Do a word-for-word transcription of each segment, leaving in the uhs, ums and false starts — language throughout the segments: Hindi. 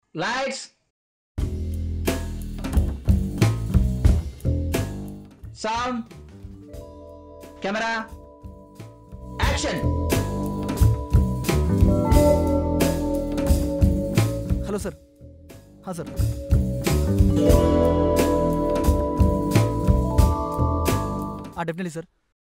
Lights, sound, camera, action. Hello sir. हाँ सर. हाँ डेफिनेटली सर.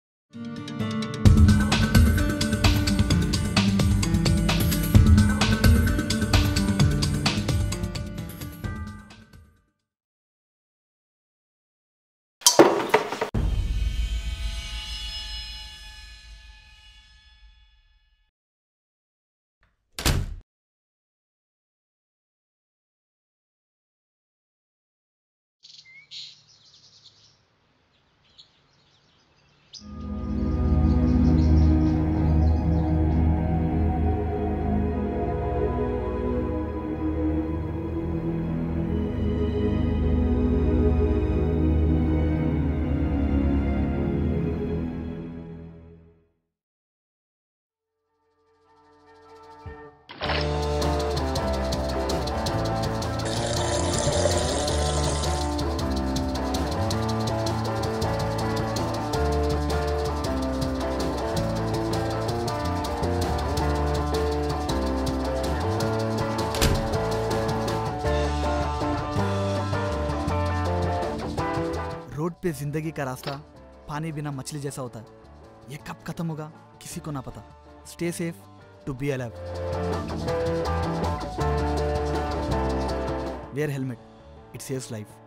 रोड पे जिंदगी का रास्ता पानी बिना मछली जैसा होता है. ये कब खत्म होगा किसी को ना पता. Stay safe to be alive. Wear helmet, it saves life.